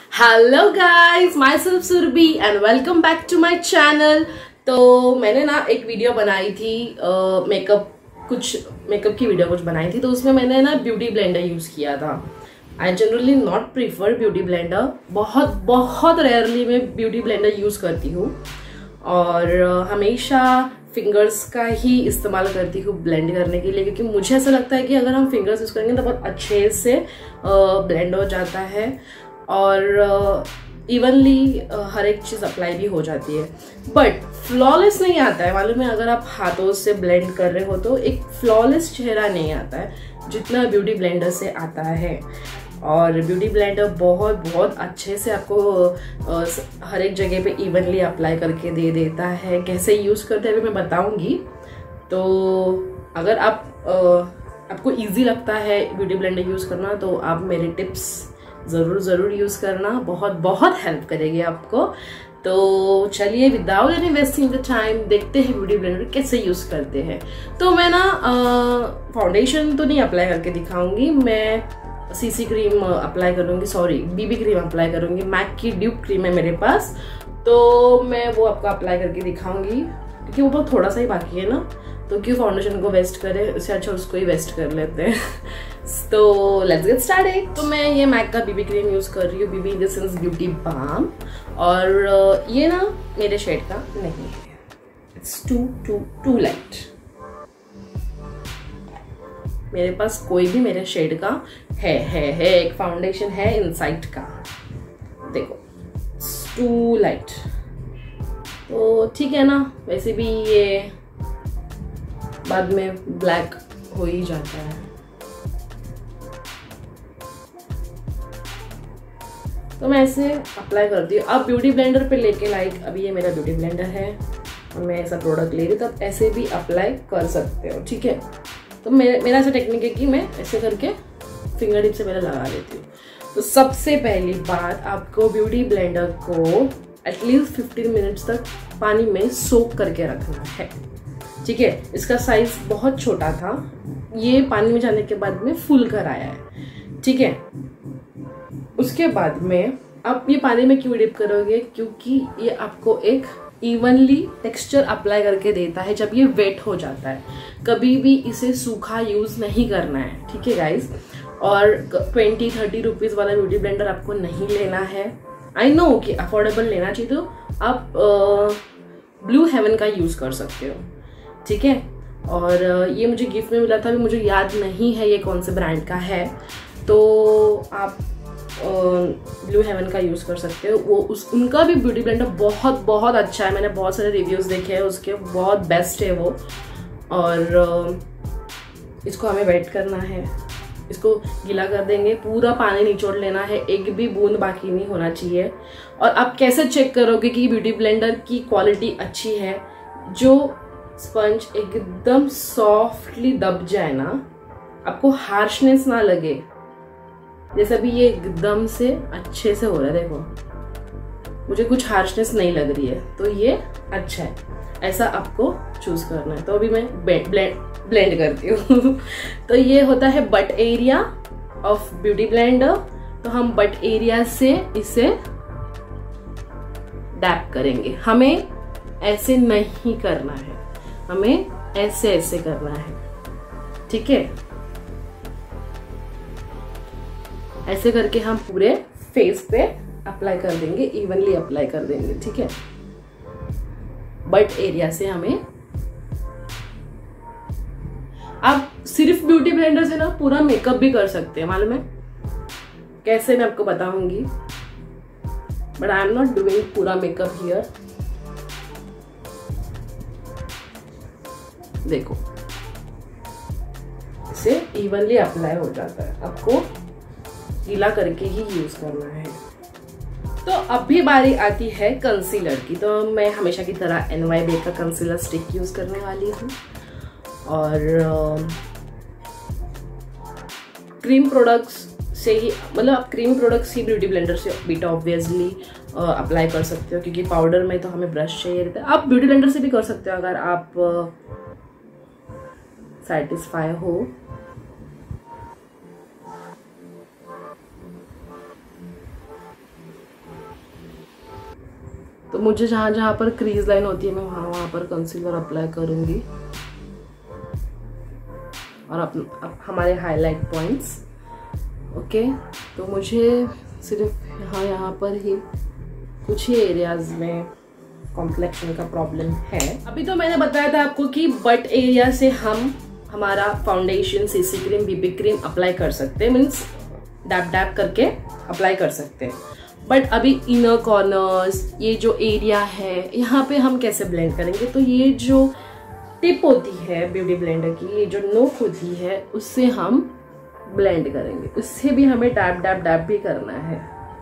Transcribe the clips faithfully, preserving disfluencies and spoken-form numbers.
Hello guys, myself Surabhi and welcome back to my channel. तो मैंने ना एक वीडियो बनाई थी मेकअप कुछ मेकअप की वीडियो कुछ बनाई थी। तो उसमें मैंने ना ब्यूटी ब्लेंडर यूज़ किया था। I generally not prefer beauty blender, बहुत बहुत रेयरली मैं ब्यूटी ब्लेंडर यूज़ करती हूँ और हमेशा फिंगर्स का ही इस्तेमाल करती हूँ ब्लेंड करने के लिए, क्योंकि मुझे ऐसा लगता है कि अगर हम फिंगर्स यूज़ करेंगे तो बहुत अच्छे से ब्लेंड हो जाता है और इवनली uh, uh, हर एक चीज़ अप्लाई भी हो जाती है। बट फ्लॉलेस नहीं आता है, मालूम है। अगर आप हाथों से ब्लेंड कर रहे हो तो एक फ्लॉलेस चेहरा नहीं आता है जितना ब्यूटी ब्लेंडर से आता है। और ब्यूटी ब्लेंडर बहुत बहुत अच्छे से आपको uh, हर एक जगह पे इवनली अप्लाई करके दे देता है। कैसे यूज़ करते हैं अभी मैं बताऊंगी। तो अगर आप uh, आपको इजी लगता है ब्यूटी ब्लेंडर यूज़ करना तो आप मेरे टिप्स ज़रूर ज़रूर यूज़ करना, बहुत बहुत हेल्प करेगी आपको। तो चलिए without any wasting the time देखते हैं ब्यूटी ब्लेंडर कैसे यूज़ करते हैं। तो मैं ना फाउंडेशन तो नहीं अप्लाई करके दिखाऊंगी, मैं सीसी क्रीम अप्लाई करूंगी, सॉरी बीबी क्रीम अप्लाई करूंगी। मैक की ड्यूब क्रीम है मेरे पास, तो मैं वो आपको अप्लाई करके दिखाऊंगी क्योंकि वो बहुत थोड़ा सा ही बाकी है ना। तो क्यों फाउंडेशन को वेस्ट करें, उससे अच्छा उसको ही वेस्ट कर लेते हैं। तो लेट्स गेट स्टार्टेड। तो मैं ये मैक का बीबी क्रीम यूज़ कर रही हूँ, BB in the sense beauty balm. और ये ना मेरे शेड का नहीं है, it's too too too light. मेरे पास कोई भी मेरे शेड का है है है एक फाउंडेशन है इनसाइड का, देखो टू लाइट। तो ठीक है ना, वैसे भी ये बाद में ब्लैक हो ही जाता है। तो मैं ऐसे अप्लाई करती हूँ। अब ब्यूटी ब्लेंडर पे लेके लाइक अभी ये मेरा ब्यूटी ब्लेंडर है और मैं ऐसा प्रोडक्ट ले रही हूँ, तो आप ऐसे भी अप्लाई कर सकते हो, ठीक है। तो मेरे मेरा ऐसा टेक्निक है कि मैं ऐसे करके फिंगर टिप से पहले लगा लेती हूँ। तो सबसे पहली बात, आपको ब्यूटी ब्लेंडर को एटलीस्ट फिफ्टीन मिनट्स तक पानी में सोक करके रखना है, ठीक है। इसका साइज बहुत छोटा था, ये पानी में जाने के बाद में फुल कर आया है, ठीक है। उसके बाद में आप ये पानी में क्यों डिप करोगे, क्योंकि ये आपको एक इवनली टेक्सचर अप्लाई करके देता है जब ये वेट हो जाता है। कभी भी इसे सूखा यूज नहीं करना है, ठीक है गाइज। और ट्वेंटी थर्टी रुपीज वाला ब्यूटी ब्लेंडर आपको नहीं लेना है। आई नो कि अफोर्डेबल लेना चाहिए, तो आप ब्लू हेवन का यूज कर सकते हो, ठीक है। और ये मुझे गिफ्ट में मिला था, अभी मुझे याद नहीं है ये कौन से ब्रांड का है। तो आप ब्लू हेवन का यूज़ कर सकते हो। वो उस उनका भी ब्यूटी ब्लेंडर बहुत बहुत अच्छा है, मैंने बहुत सारे रिव्यूज़ देखे हैं उसके, बहुत बेस्ट है वो। और इसको हमें वेट करना है, इसको गीला कर देंगे, पूरा पानी निचोड़ लेना है, एक भी बूंद बाकी नहीं होना चाहिए। और आप कैसे चेक करोगे कि ब्यूटी ब्लेंडर की क्वालिटी अच्छी है? जो स्पंज एकदम सॉफ्टली दब जाए ना, आपको हार्शनेस ना लगे, जैसे भी ये एकदम से अच्छे से हो रहा है, देखो मुझे कुछ हार्शनेस नहीं लग रही है, तो ये अच्छा है, ऐसा आपको चूज करना है। तो अभी मैं ब्लेंड ब्लेंड करती हूँ। तो ये होता है but area of beauty blender. तो हम बट एरिया से इसे डैप करेंगे। हमें ऐसे नहीं करना है, हमें ऐसे ऐसे करना है, ठीक है। ऐसे करके हम पूरे फेस पे अप्लाई कर देंगे, इवनली अप्लाई कर देंगे, ठीक है। बट एरिया से हमें, आप सिर्फ ब्यूटी ब्लेंडर से ना पूरा मेकअप भी कर सकते हैं, मालूम है कैसे, मैं आपको बताऊंगी। But I am not doing पूरा मेकअप हियर। देखो इसे इवनली अप्लाई हो जाता है, आपको गीला करके ही यूज करना है। तो अभी बारी आती है कंसीलर की। तो मैं हमेशा की तरह एन वाई बी का कंसीलर स्टिक यूज करने वाली हूँ। और क्रीम प्रोडक्ट्स से ही, मतलब आप क्रीम प्रोडक्ट्स ही ब्यूटी ब्लेंडर से बीटा ऑब्वियसली अप्लाई कर सकते हो, क्योंकि पाउडर में तो हमें ब्रश चाहिए रहता है। आप ब्यूटी ब्लेंडर से भी कर सकते हो अगर आप सेटिस्फाई हो। तो मुझे जहाँ जहाँ पर क्रीज लाइन होती है मैं वहाँ वहाँ पर कंसीलर अप्लाई करूँगी। और अप, अप हमारे हाईलाइट पॉइंट्स। ओके, तो मुझे सिर्फ यहाँ यहाँ पर ही कुछ ही एरियाज में कॉम्प्लेक्शन का प्रॉब्लम है। अभी तो मैंने बताया था आपको कि बट एरिया से हम हमारा foundation, CC cream, BB cream apply कर सकते हैं, मीन्स डैप डैप करके अप्लाई कर सकते हैं। बट अभी इनर कॉर्नर्स, ये जो एरिया है यहाँ पे हम कैसे ब्लेंड करेंगे? तो ये जो टिप होती है ब्यूटी ब्लेंडर की, ये जो नोक होती है, उससे हम ब्लेंड करेंगे। उससे भी हमें डैप डैप डैप भी करना है।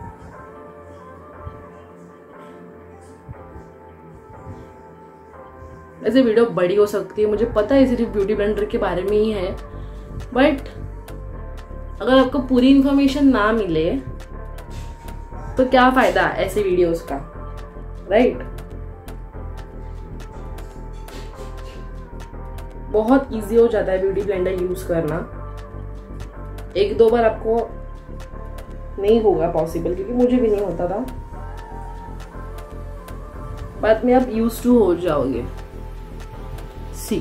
ऐसे वीडियो बड़ी हो सकती है, मुझे पता है सिर्फ ब्यूटी ब्लेंडर के बारे में ही है, बट अगर आपको पूरी इंफॉर्मेशन ना मिले तो क्या फायदा ऐसे वीडियोस का, राइट? बहुत इजी हो जाता है ब्यूटी ब्लेंडर यूज करना। एक दो बार आपको नहीं होगा पॉसिबल, क्योंकि मुझे भी नहीं होता था, बाद में आप यूज टू हो जाओगे। सी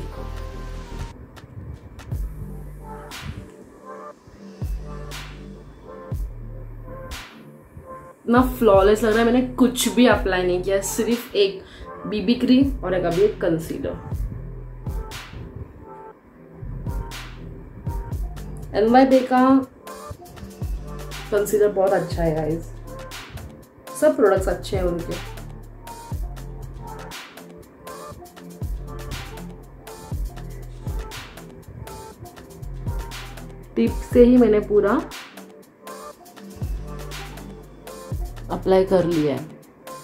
ना फ्लॉलेस लग रहा है। मैंने कुछ भी अप्लाई नहीं किया, सिर्फ एक बीबी क्रीम और एक अभी एक कंसीलर। एन वाई बे का कंसीलर बहुत अच्छा है गाइस, सब प्रोडक्ट्स अच्छे हैं उनके। टिप से ही मैंने पूरा अप्लाई कर लिया है।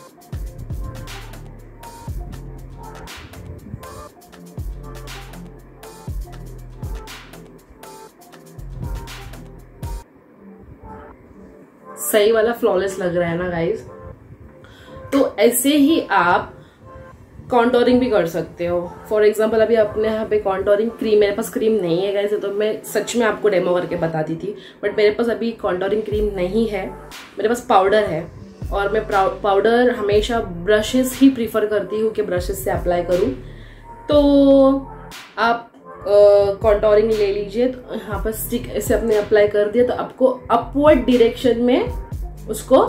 सही वाला फ्लॉलेस लग रहा है ना गाइस? तो ऐसे ही आप कॉन्टोरिंग भी कर सकते हो। फॉर एग्जाम्पल अभी अपने यहाँ पे कॉन्टोरिंग क्रीम, मेरे पास क्रीम नहीं है गाइस, तो मैं सच में आपको डेमो करके बताती थी, बट मेरे पास अभी कॉन्टोरिंग क्रीम नहीं है, मेरे पास पाउडर है। और मैं पाउडर हमेशा ब्रशेस ही प्रीफर करती हूँ कि ब्रशेस से अप्लाई करूँ। तो आप कॉन्टोरिंग ले लीजिए, तो यहाँ पर स्टिक ऐसे अपने अप्लाई कर दिया, तो आपको अपवर्ड डायरेक्शन में उसको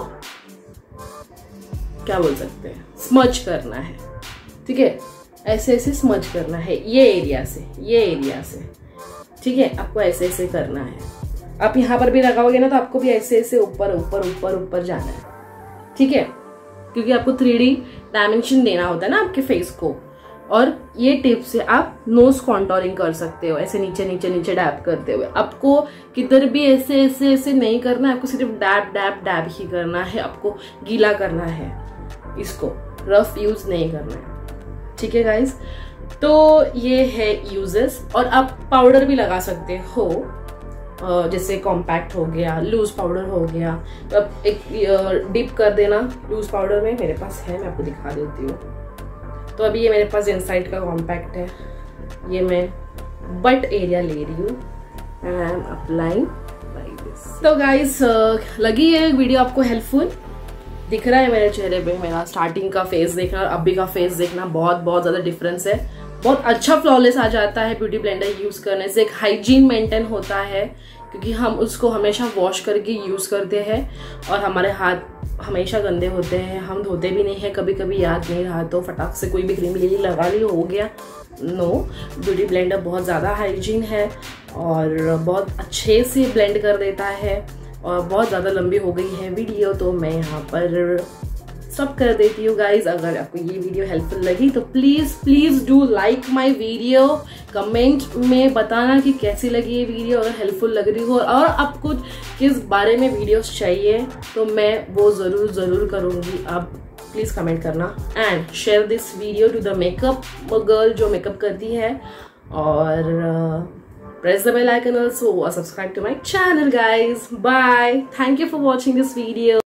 क्या बोल सकते हैं, स्मच करना है। ठीक है, ऐसे ऐसे स्मच करना है, ये एरिया से ये एरिया से। ठीक है, आपको ऐसे ऐसे करना है। आप यहाँ पर भी लगाओगे ना, तो आपको भी ऐसे ऐसे ऊपर ऊपर ऊपर ऊपर जाना है। ठीक है, क्योंकि आपको थ्री डी डायमेंशन देना होता है ना आपके फेस को। और ये टिप से आप नोज कॉन्टोरिंग कर सकते हो, ऐसे नीचे नीचे नीचे डैप करते हुए। आपको किधर भी ऐसे ऐसे ऐसे नहीं करना है, आपको सिर्फ डैप डैप डैप ही करना है। आपको गीला करना है, इसको रफ यूज नहीं करना है। ठीक है गाइस, तो ये है यूजेस। और आप पाउडर भी लगा सकते हो, जैसे कॉम्पैक्ट हो गया, लूज पाउडर हो गया, तो आप एक डिप कर देना लूज पाउडर में। मेरे पास है, मैं आपको दिखा देती हूँ। तो अभी ये मेरे पास इनसाइड का कॉम्पैक्ट है, ये मैं बट एरिया ले रही हूँ and I am applying like this. तो गाइस, लगी है वीडियो आपको हेल्पफुल? दिख रहा है मेरे चेहरे पे मेरा स्टार्टिंग का फेस देखना और अभी का फेस देखना, बहुत बहुत ज्यादा डिफरेंस है। बहुत अच्छा फ्लॉलेस आ जाता है ब्यूटी ब्लेंडर यूज करने से। एक हाइजीन मेंटेन होता है, क्योंकि हम उसको हमेशा वॉश करके यूज करते हैं और हमारे हाथ हमेशा गंदे होते हैं, हम धोते भी नहीं है। कभी कभी याद नहीं रहा तो फटाक से कोई भी क्रीम ले ली, लगा ली, हो गया। नो, ब्यूटी ब्लेंडर बहुत ज़्यादा हाइजीन है और बहुत अच्छे से ब्लेंड कर देता है। और बहुत ज़्यादा लंबी हो गई है वीडियो, तो मैं यहाँ पर स्टॉप कर देती हूँ गाइज। अगर आपको ये वीडियो हेल्पफुल लगी तो please please do like my video. Comment में बताना कि कैसी लगी ये वीडियो, अगर हेल्पफुल लग रही हो और आपको किस बारे में वीडियोस चाहिए तो मैं वो ज़रूर ज़रूर करूँगी। आप प्लीज़ कमेंट करना and share this video to the makeup girl जो मेकअप करती है। और press the bell icon also, or subscribe to my channel guys. Bye, thank you for watching this video.